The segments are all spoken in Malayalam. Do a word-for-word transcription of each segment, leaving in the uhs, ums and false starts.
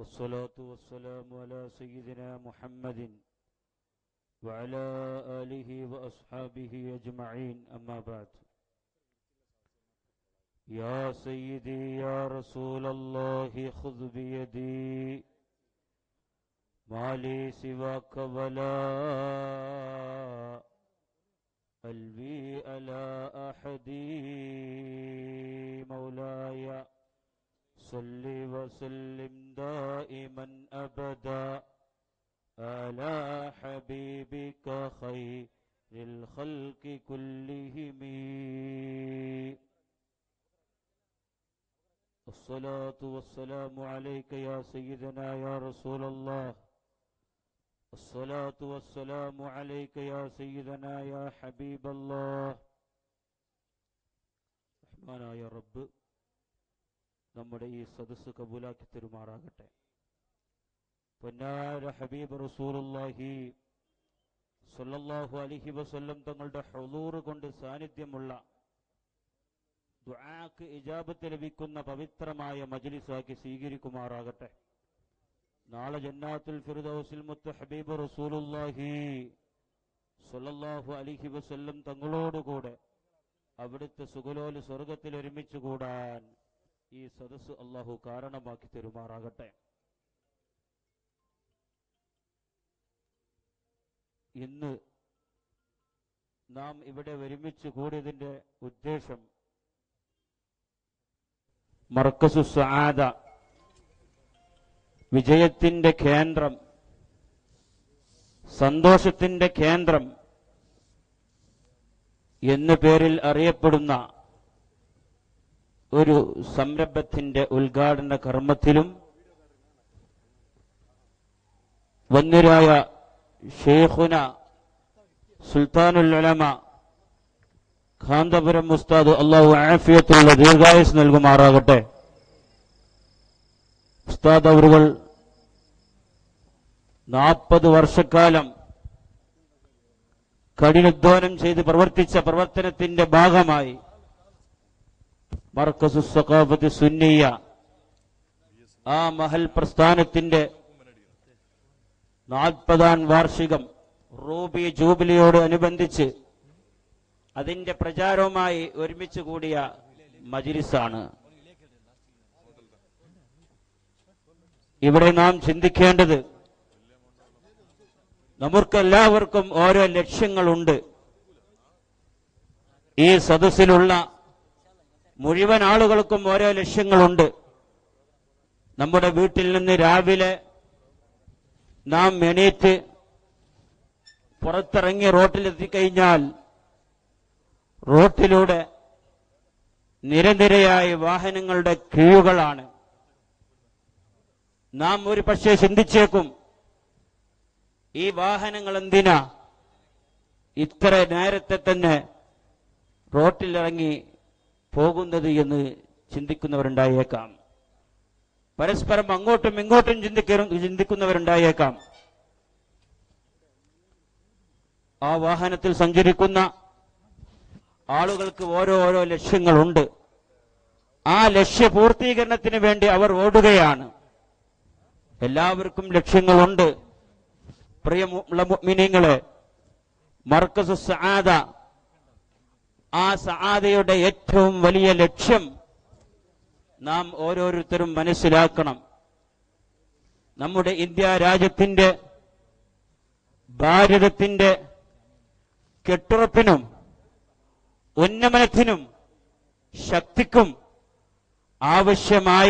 والصلاة والسلام على سيدنا محمد وعلى آله وأصحابه أجمعين أما بعد يا سيدي يا رسول الله خذ بيدي ما لي سواك ولا قلبي على أحد مولاي صل وسلم دائما أبدا على حبيبك خير الخلق كلهم الصلاة والسلام عليك يا سيدنا يا رسول الله الصلاة والسلام عليك يا سيدنا يا حبيب الله റഹ്മാനായ റബ്ബ് നമ്മുടെ ഈ സദസ്സ് കബൂലാക്കി തരുമാറാകട്ടെ. പൊന്നാര ഹബീബ് റസൂലുള്ളാഹി സ്വല്ലല്ലാഹു അലൈഹി വസല്ലം തങ്ങളുടെ ഹുളൂർ കൊണ്ട് സാന്നിധ്യമുള്ള ദുആക്ക് ഇജാബത്ത് ലഭിക്കുന്ന പവിത്രമായ മജ്ലിസാക്കി സ്വീകരിക്കുമാറാകട്ടെ. നാളെ ജന്നാത്തുൽ ഫിർദൗസിൽ മുത്ത് ഹബീബ് റസൂലുള്ളാഹി സ്വല്ലല്ലാഹു അലൈഹി വസല്ലം തങ്ങളോടുകൂടെ അവിടുത്തെ സുഖലോല സ്വർഗത്തിൽ ഒരുമിച്ച് കൂടാൻ ഈ സദസ്സ് അല്ലാഹു കാരണമാക്കി തരുമാറാകട്ടെ. ഇന്ന് നാം ഇവിടെ ഒരുമിച്ച് കൂടിയതിന്റെ ഉദ്ദേശം മർക്കസു സആദ, വിജയത്തിന്റെ കേന്ദ്രം, സന്തോഷത്തിന്റെ കേന്ദ്രം എന്ന പേരിൽ അറിയപ്പെടുന്ന ഒരു സംരംഭത്തിന്റെ ഉദ്ഘാടന കർമ്മത്തിലും വന്യരായ ഷെയ്ഖുന സുൽത്താനുൽ ഉലമ കാന്തപുരം ഉസ്താദ് അല്ലാഹു ആഫിയത്തുള്ള ദീർഘായുസ് നൽകുമാറാകട്ടെ. ഉസ്താദ് അവറുകൾ നാൽപ്പത് വർഷക്കാലം കഠിനാധ്വാനം ചെയ്ത് പ്രവർത്തിച്ച പ്രവർത്തനത്തിന്റെ ഭാഗമായി മർക്കസു സഖാഫത്ത് സുന്നിയ ആ മഹൽ പ്രസ്ഥാനത്തിന്റെ നാൽപ്പതാം വാർഷികം റൂബി ജൂബിലിയോട് അനുബന്ധിച്ച് അതിന്റെ പ്രചാരവുമായി ഒരുമിച്ച് കൂടിയ മജ്ലിസാണ്. ഇവിടെ നാം ചിന്തിക്കേണ്ടത്, നമുക്കെല്ലാവർക്കും ഓരോ ലക്ഷ്യങ്ങളുണ്ട്. ഈ സദസ്സിലുള്ള മുഴുവൻ ആളുകൾക്കും ഓരോ ലക്ഷ്യങ്ങളുണ്ട്. നമ്മുടെ വീട്ടിൽ നിന്ന് രാവിലെ നാം എണീറ്റ് പുറത്തിറങ്ങി റോട്ടിലെത്തിക്കഴിഞ്ഞാൽ റോട്ടിലൂടെ നിരനിരയായി വാഹനങ്ങളുടെ ക്യൂകളാണ്. നാം ഒരു പക്ഷേ ചിന്തിച്ചേക്കും, ഈ വാഹനങ്ങൾ എന്തിനാ ഇത്ര നേരത്തെ തന്നെ റോട്ടിലിറങ്ങി പോകുന്നത് എന്ന് ചിന്തിക്കുന്നവരുണ്ടായേക്കാം. പരസ്പരം അങ്ങോട്ടും ഇങ്ങോട്ടും ചിന്തിക്കുന്നവരുണ്ടായേക്കാം. ആ വാഹനത്തിൽ സഞ്ചരിക്കുന്ന ആളുകൾക്ക് ഓരോ ഓരോ ലക്ഷ്യങ്ങളുണ്ട്. ആ ലക്ഷ്യ പൂർത്തീകരണത്തിന് വേണ്ടി അവർ ഓടുകയാണ്. എല്ലാവർക്കും ലക്ഷ്യങ്ങളുണ്ട്. പ്രിയമുള്ള മുഅ്മിനീങ്ങളെ, മർക്കസു സആദ, ആ സആദയുടെ ഏറ്റവും വലിയ ലക്ഷ്യം നാം ഓരോരുത്തരും മനസ്സിലാക്കണം. നമ്മുടെ ഇന്ത്യ രാജ്യത്തിന്റെ ഭാരതത്തിന്റെ കെട്ടുറപ്പിനും ഉന്നമനത്തിനും ശക്തിക്കും ആവശ്യമായ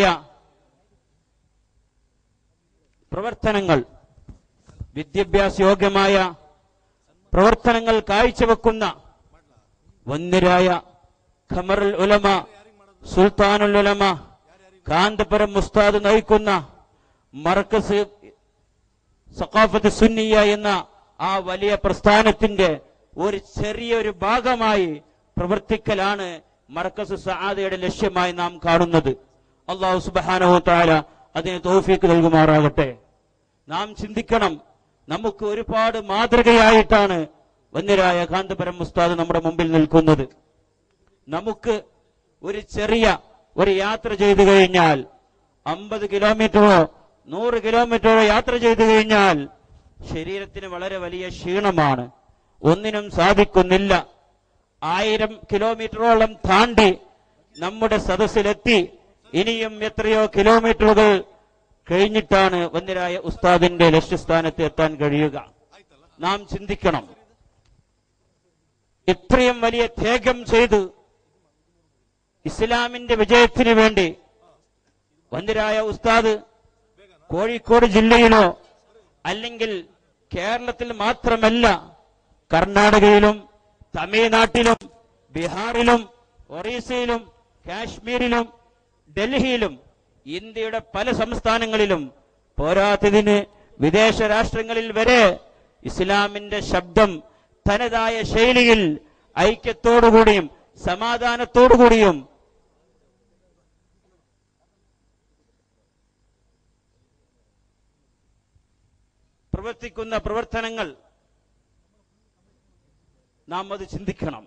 പ്രവർത്തനങ്ങൾ, വിദ്യാഭ്യാസയോഗ്യമായ പ്രവർത്തനങ്ങൾ കാഴ്ചവെക്കുന്ന വന്യരായ ഖമറുൽ ഉലമ സുൽത്താനുൽ ഉലമ കാന്തപുരം ഉസ്താദ് നയിക്കുന്ന മർക്കസ് സഖാഫത്ത് സുന്നിയ എന്ന ആ വലിയ പ്രസ്ഥാനത്തിന്റെ ഒരു ചെറിയൊരു ഭാഗമായി പ്രവർത്തിക്കലാണ് മർക്കസ് സആദയുടെ ലക്ഷ്യമായി നാം കാണുന്നത്. അല്ലാഹു സുബ്ഹാനഹു തആല അതിന് തൗഫീഖ് നൽകുമാറാകട്ടെ. നാം ചിന്തിക്കണം, നമുക്ക് ഒരുപാട് മാതൃകയായിട്ടാണ് വന്യരായ കാന്തപുരം ഉസ്താദ് നമ്മുടെ മുമ്പിൽ നിൽക്കുന്നത്. നമുക്ക് ഒരു ചെറിയ ഒരു യാത്ര ചെയ്തു കഴിഞ്ഞാൽ അമ്പത് കിലോമീറ്ററോ നൂറ് കിലോമീറ്റർ യാത്ര ചെയ്തു കഴിഞ്ഞാൽ ശരീരത്തിന് വളരെ വലിയ ക്ഷീണമാണ്, ഒന്നിനും സാധിക്കുന്നില്ല. ആയിരം കിലോമീറ്ററോളം താണ്ടി നമ്മുടെ സദസ്സിലെത്തി ഇനിയും എത്രയോ കിലോമീറ്ററുകൾ കഴിഞ്ഞിട്ടാണ് വന്ദ്യരായ ഉസ്താദിന്റെ ലക്ഷ്യസ്ഥാനത്ത് എത്താൻ കഴിയുക. നാം ചിന്തിക്കണം, ഇത്രയും വലിയ ത്യാഗം ചെയ്ത് ഇസ്ലാമിന്റെ വിജയത്തിന് വേണ്ടി വന്ദ്യരായ ഉസ്താദ് കോഴിക്കോട് ജില്ലയിലോ അല്ലെങ്കിൽ കേരളത്തിൽ മാത്രമല്ല, കർണാടകയിലും തമിഴ്നാട്ടിലും ബീഹാറിലും ഒറീസയിലും കാശ്മീരിലും ഡൽഹിയിലും ഇന്ത്യയുടെ പല സംസ്ഥാനങ്ങളിലും പോരാത്തതിന് വിദേശ രാഷ്ട്രങ്ങളിൽ വരെ ഇസ്ലാമിന്റെ ശബ്ദം തനതായ ശൈലിയിൽ ഐക്യത്തോടുകൂടിയും സമാധാനത്തോടുകൂടിയും പ്രവർത്തിക്കുന്ന പ്രവർത്തനങ്ങൾ നാം അത് ചിന്തിക്കണം.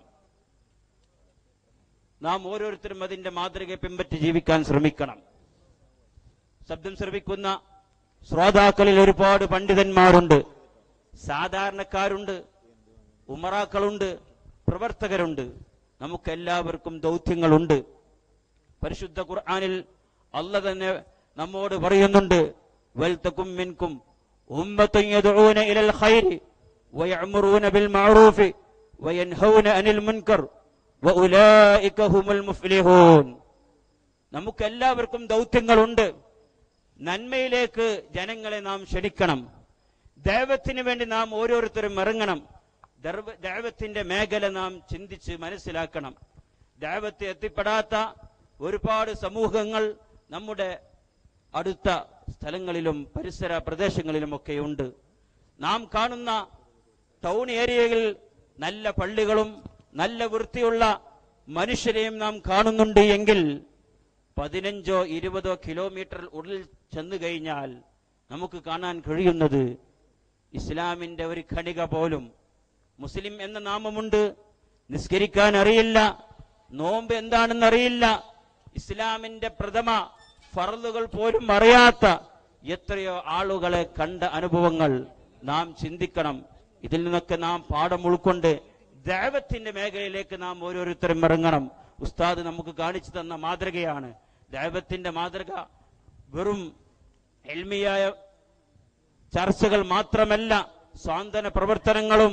നാം ഓരോരുത്തരും അതിന്റെ മാതൃകയെ പിൻപറ്റി ജീവിക്കാൻ ശ്രമിക്കണം. ശബ്ദം ശ്രവിക്കുന്ന ശ്രോതാക്കളിൽ ഒരുപാട് പണ്ഡിതന്മാരുണ്ട്, സാധാരണക്കാരുണ്ട്, ഉമറാക്കളുണ്ട്, പ്രവർത്തകരുണ്ട്. നമുക്കെല്ലാവർക്കും ദൗത്യങ്ങളുണ്ട്. പരിശുദ്ധ ഖുർആനിൽ അല്ലാഹു തന്നെ നമ്മോട് പറയുന്നുണ്ട്, വൽതകും മിൻകും ഉമ്മത്തുൻ യദ്ഊന ഇലൽ ഖൈരി വയഅ്മുറൂന ബിൽ മഅറൂഫി വയൻഹൗന അനിൽ മുൻകർ വഉലൈക ഹുമുൽ മുഫ്ലിഹൂൻ. നമുക്കെല്ലാവർക്കും ദൗത്യങ്ങളുണ്ട്. നന്മയിലേക്ക് ജനങ്ങളെ നാം ക്ഷണിക്കണം. ദഅവത്തിന് വേണ്ടി നാം ഓരോരുത്തരും ഇറങ്ങണം. ദഅവത്തിന്റെ മേഖല നാം ചിന്തിച്ച് മനസ്സിലാക്കണം. ദഅവത്ത് എത്തിപ്പെടാത്ത ഒരുപാട് സമൂഹങ്ങൾ നമ്മുടെ അടുത്ത സ്ഥലങ്ങളിലും പരിസര പ്രദേശങ്ങളിലുമൊക്കെയുണ്ട്. നാം കാണുന്ന ടൗൺ ഏരിയകളിൽ നല്ല പള്ളികളും നല്ല വൃത്തിയുള്ള മനുഷ്യരെയും നാം കാണുന്നുണ്ട് എങ്കിൽ പതിനഞ്ചോ ഇരുപതോ കിലോമീറ്റർ ഉള്ളിൽ ചെന്നു കഴിഞ്ഞാൽ നമുക്ക് കാണാൻ കഴിയുന്നത് ഇസ്ലാമിന്റെ ഒരു ഖണിക പോലും, മുസ്ലിം എന്ന നാമമുണ്ട്, നിസ്കരിക്കാൻ അറിയില്ല, നോമ്പ് എന്താണെന്നറിയില്ല, ഇസ്ലാമിന്റെ പ്രഥമ ഫർളുകൾ പോലും അറിയാത്ത എത്രയോ ആളുകളെ കണ്ട അനുഭവങ്ങൾ നാം ചിന്തിക്കണം. ഇതിൽ നിന്നൊക്കെ നാം പാഠം ഉൾക്കൊണ്ട് ദഅവത്തിന്റെ മേഖലയിലേക്ക് നാം ഓരോരുത്തരും ഇറങ്ങണം. ഉസ്താദ് നമുക്ക് കാണിച്ചു തന്ന മാതൃകയാണ്. ദഅവത്തിന്റെ മാതൃക വെറും ഇൽമിയായ ചർച്ചകൾ മാത്രമല്ല, സ്വാന്തന പ്രവർത്തനങ്ങളും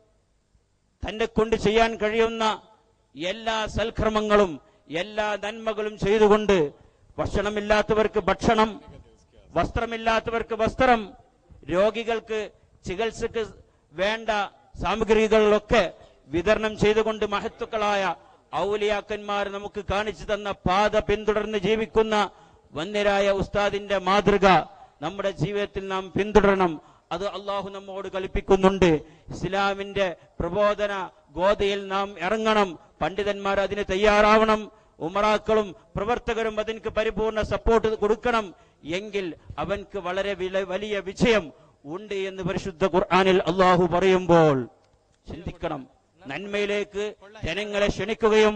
തന്നെ കൊണ്ട് ചെയ്യാൻ കഴിയുന്ന എല്ലാ സൽക്രമങ്ങളും എല്ലാ നന്മകളും ചെയ്തുകൊണ്ട് ഭക്ഷണമില്ലാത്തവർക്ക് ഭക്ഷണം, വസ്ത്രമില്ലാത്തവർക്ക് വസ്ത്രം, രോഗികൾക്ക് ചികിത്സക്ക് വേണ്ട സാമഗ്രികളൊക്കെ വിതരണം ചെയ്തുകൊണ്ട് മഹത്തുക്കളായ ഔലിയാക്കന്മാർ നമുക്ക് കാണിച്ചു തന്ന പാത പിന്തുടർന്ന് ജീവിക്കുന്ന വന്ദ്യരായ ഉസ്താദിന്റെ മാതൃക നമ്മുടെ ജീവിതത്തിൽ നാം പിന്തുടരണം. അത് അള്ളാഹു നമ്മോട് കൽപ്പിക്കുന്നുണ്ട്. ഇസ്ലാമിന്റെ പ്രബോധന ഗോതയിൽ നാം ഇറങ്ങണം. പണ്ഡിതന്മാർ അതിന് തയ്യാറാവണം. ഉമറാക്കളും പ്രവർത്തകരും അതിന് പരിപൂർണ സപ്പോർട്ട് കൊടുക്കണം. എങ്കിൽ അവൻക്ക് വളരെ വലിയ വിജയം ഉണ്ട് എന്ന് പരിശുദ്ധ ഖുർആനിൽ അള്ളാഹു പറയുമ്പോൾ ചിന്തിക്കണം. നന്മയിലേക്ക് ജനങ്ങളെ ക്ഷണിക്കുകയും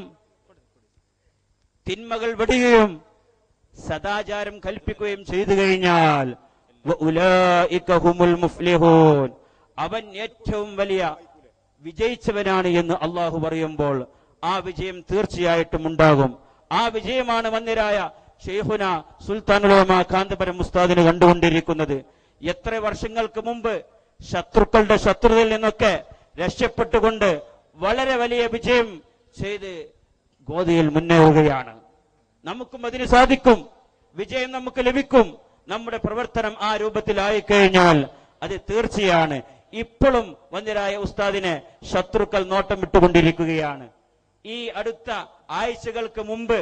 തിന്മകൾ വെടിയുകയും സദാചാരം കൽപ്പിക്കുകയും ചെയ്തു കഴിഞ്ഞാൽ വഉലൈക ഹുമുൽ മുഫ്ലിഹൂൻ, അവൻ ഏറ്റവും വലിയ വിജയിച്ചവനാണ് എന്ന് അള്ളാഹു പറയുമ്പോൾ ആ വിജയം തീർച്ചയായിട്ടും ഉണ്ടാകും. ആ വിജയമാണ് വന്ദ്യരായ ശൈഖുന സുൽത്താനുൽ ഉലമാ കാന്തപുരം ഉസ്താദിന് കണ്ടുകൊണ്ടിരിക്കുന്നത്. എത്ര വർഷങ്ങൾക്ക് മുമ്പ് ശത്രുക്കളുടെ ശത്രുതയിൽ നിന്നൊക്കെ രക്ഷപ്പെട്ടുകൊണ്ട് വളരെ വലിയ വിജയം ചെയ്ത് ഗോതയിൽ മുന്നേറുകയാണ്. നമുക്കും അതിന് സാധിക്കും. വിജയം നമുക്ക് ലഭിക്കും. നമ്മുടെ പ്രവർത്തനം ആ രൂപത്തിലായി കഴിഞ്ഞാൽ അത് തീർച്ചയാണ്. ഇപ്പോഴും വന്ദ്യരായ ഉസ്താദിനെ ശത്രുക്കൾ നോട്ടം വിട്ടുകൊണ്ടിരിക്കുകയാണ്. ഈ അടുത്ത ആഴ്ചകൾക്ക് മുമ്പ്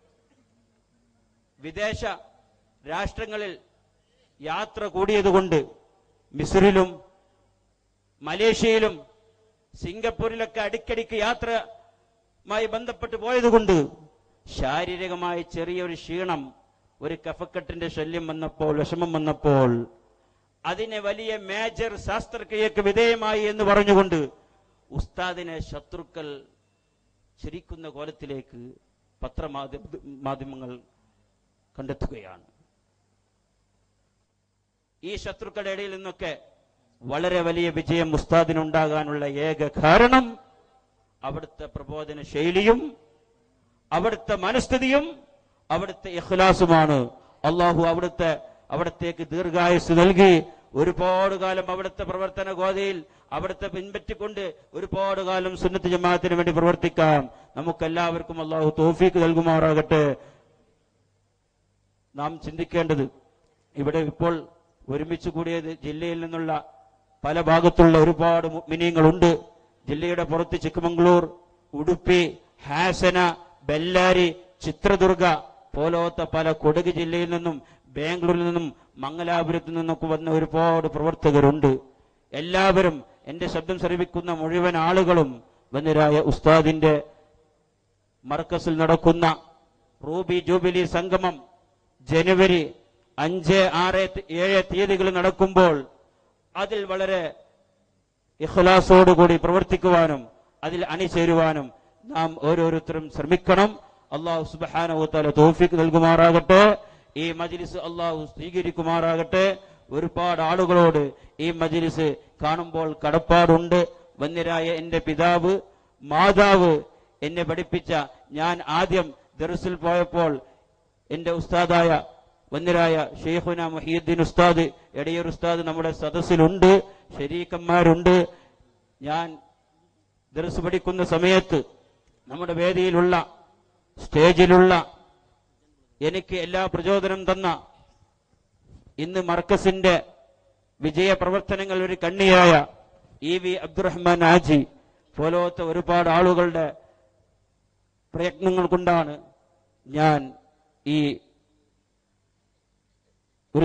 വിദേശ രാഷ്ട്രങ്ങളിൽ യാത്ര കൂടിയതുകൊണ്ട് മിസ്രിലും മലേഷ്യയിലും സിംഗപ്പൂരിലൊക്കെ അടിക്കടിക്ക് യാത്രയുമായി ബന്ധപ്പെട്ട് പോയതുകൊണ്ട് ശാരീരികമായി ചെറിയൊരു ക്ഷീണം, ഒരു കഫക്കെട്ടിന്റെ ശല്യം വന്നപ്പോൾ, വിഷമം വന്നപ്പോൾ അതിനെ വലിയ മേജർ ശസ്ത്രക്രിയക്ക് വിധേയമായി എന്ന് പറഞ്ഞുകൊണ്ട് ഉസ്താദിനെ ശത്രുക്കൾ ചിരിക്കുന്ന കോലത്തിലേക്ക് പത്രമാധ്യമ മാധ്യമങ്ങൾ കണ്ടെത്തുകയാണ്. ഈ ശത്രുക്കളുടെ ഇടയിൽ നിന്നൊക്കെ വളരെ വലിയ വിജയം ഉസ്താദിനുണ്ടാകാനുള്ള ഏക കാരണം അവിടുത്തെ പ്രബോധന ശൈലിയും അവിടുത്തെ മനസ്ഥിതിയും അവിടുത്തെ ഇഖ്ലാസുമാണ്. അള്ളാഹു അവിടുത്തെ അവിടത്തേക്ക് ദീർഘായുസ് നൽകി ഒരുപാട് കാലം അവിടുത്തെ പ്രവർത്തന ഗോതയിൽ അവിടുത്തെ പിൻപറ്റിക്കൊണ്ട് ഒരുപാട് കാലം സുന്നത്ത് ജമാഅത്തിന് വേണ്ടി പ്രവർത്തിക്കാം. നമുക്കെല്ലാവർക്കും അള്ളാഹു തൗഫീഖ് നൽകുമാറാകട്ടെ. നാം ചിന്തിക്കേണ്ടത്, ഇവിടെ ഇപ്പോൾ ഒരുമിച്ച് കൂടിയത് ജില്ലയിൽ നിന്നുള്ള പല ഭാഗത്തുള്ള ഒരുപാട് മുഅ്മിനീങ്ങളുണ്ട്. ജില്ലയുടെ പുറത്ത് ചിക്കമംഗളൂർ, ഉടുപ്പി, ഹാസന, ബെല്ലാരി, ചിത്രദുർഗ പോലത്തെ പല കൊടക് ജില്ലയിൽ നിന്നും ബാംഗ്ലൂരിൽ നിന്നും മംഗലാപുരത്തു നിന്നൊക്കെ വന്ന ഒരുപാട് പ്രവർത്തകരുണ്ട്. എല്ലാവരും എന്റെ ശബ്ദം ശ്രവിക്കുന്ന മുഴുവൻ ആളുകളും വന്നിരായ ഉസ്താദിന്റെ മർക്കസിൽ നടക്കുന്ന റൂബി ജൂബിലി സംഗമം ജനുവരി അഞ്ച് ആറ് ഏഴ് തീയതികൾ നടക്കുമ്പോൾ അതിൽ വളരെ ഇഖ്ലാസോടുകൂടി പ്രവർത്തിക്കുവാനും അതിൽ അണിചേരുവാനും നാം ഓരോരുത്തരും ശ്രമിക്കണം. അള്ളാഹു സുബ്ഹാനഹു വ തആല തൗഫീഖ് നൽകുമാറാകട്ടെ. ഈ മജ്ലിസ് അള്ളാഹു സ്വീകരിക്കുമാറാകട്ടെ. ഒരുപാട് ആളുകളോട് ഈ മജ്ലിസ് കാണുമ്പോൾ കടപ്പാടുണ്ട്. വന്യരായ എന്റെ പിതാവ്, മാതാവ് എന്നെ പഠിപ്പിച്ച, ഞാൻ ആദ്യം ദർസിൽ പോയപ്പോൾ എന്റെ ഉസ്താദായ വന്യരായ ഷെയ്ഖുന മുഹിയുദ്ദീൻ ഉസ്താദ്, എടയൂർ ഉസ്താദ് നമ്മുടെ സദസ്സിലുണ്ട്, ശരീക്കന്മാരുണ്ട്. ഞാൻ ദർസ് പഠിക്കുന്ന സമയത്ത് നമ്മുടെ വേദിയിലുള്ള സ്റ്റേജിലുള്ള എനിക്ക് എല്ലാ പ്രചോദനം തന്ന, ഇന്ന് മർക്കസിന്റെ വിജയ പ്രവർത്തനങ്ങൾ ഒരു കണ്ണിയായ ഇ വി അബ്ദുറഹ്മാൻ ആജി പോലത്തെ ഒരുപാട് ആളുകളുടെ പ്രയത്നങ്ങൾ കൊണ്ടാണ് ഞാൻ ഈ ഒരു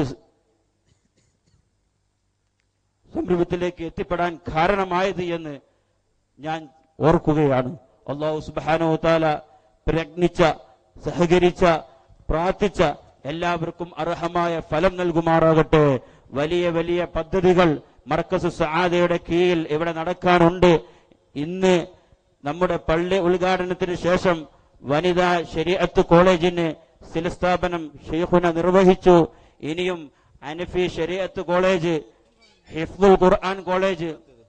സംരംഭത്തിലേക്ക് എത്തിപ്പെടാൻ കാരണമായത് എന്ന് ഞാൻ ഓർക്കുകയാണ്. അല്ലാഹു സുബ്ഹാനഹു വ തആല പ്രയത്നിച്ച, സഹകരിച്ച, പ്രാർത്ഥിച്ച എല്ലാവർക്കും അർഹമായ ഫലം നൽകുമാറാകട്ടെ. വലിയ വലിയ പദ്ധതികൾ മർക്കസ് സആദയുടെ കീഴിൽ ഇവിടെ നടക്കാനുണ്ട്. ഇന്ന് നമ്മുടെ പള്ളി ഉദ്ഘാടനത്തിന് ശേഷം വനിതാ ശരീഅത്ത് കോളേജിന് സ്ഥിരസ്ഥാപനം ഷെയ്ഖുന നിർവഹിച്ചു. ഇനിയും അനഫി ശരീഅത്ത് കോളേജ്, ഹിഫ്ദുൽ ഖുർആൻ കോളേജ്,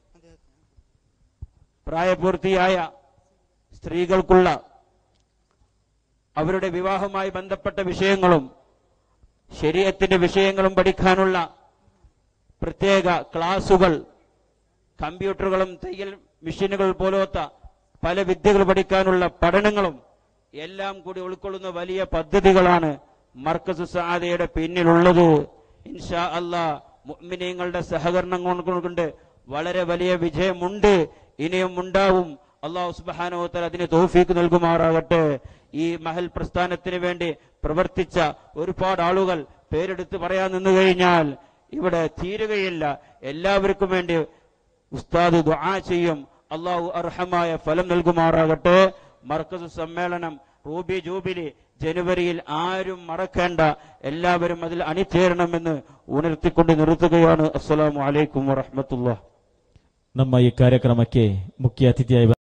പ്രായപൂർത്തിയായ സ്ത്രീകൾക്കുള്ള അവരുടെ വിവാഹവുമായി ബന്ധപ്പെട്ട വിഷയങ്ങളും ശരീഅത്തിന്റെ വിഷയങ്ങളും പഠിക്കാനുള്ള പ്രത്യേക ക്ലാസുകൾ, കമ്പ്യൂട്ടറുകളും തയ്യൽ മെഷീനുകൾ പോലത്തെ പല വിദ്യകൾ പഠിക്കാനുള്ള പഠനങ്ങളും എല്ലാം കൂടി ഉൾക്കൊള്ളുന്ന വലിയ പദ്ധതികളാണ് മർക്കസ് സആദയുടെ പിന്നിലുള്ളത്. ഇൻഷാ അല്ലാഹ് മുഅ്മിനീങ്ങളുടെ സഹകരണം കൊണ്ട് വളരെ വലിയ വിജയമുണ്ട്, ഇനിയും ഉണ്ടാവും. അല്ലാഹു സുബ്ഹാനഹു വ തആല അതിന് തൗഫീഖ് നൽകുമാറാകട്ടെ. ഈ മഹൽ പ്രസ്ഥാനത്തിന് വേണ്ടി പ്രവർത്തിച്ച ഒരുപാട് ആളുകൾ പേരെടുത്ത് പറയാൻ നിന്നു കഴിഞ്ഞാൽ ഇവിടെ തീരുകയില്ല. എല്ലാവർക്കും വേണ്ടി ഉസ്താദ് ദുആ ചെയ്യും. അള്ളാഹു അർഹമായ ഫലം നൽകുമാറാകട്ടെ. മർക്കസ് സമ്മേളനം റൂബി ജൂബിലി ജനുവരിയിൽ ആരും മറക്കേണ്ട, എല്ലാവരും അതിൽ അണിചേരണമെന്ന് ಉಣರ್ತಿಕೊಂಡು ನಿರುತ್ತುകയാണ്. ಅಸ್ಸಲಾಮು ಅಲೈಕುಂ ವರಹಮತುಲ್ಲಾಹ್. ನಮ್ಮ ಈ ಕಾರ್ಯಕ್ರಮಕ್ಕೆ ಮುಖ್ಯ ಅತಿಥಿಯಾಗಿ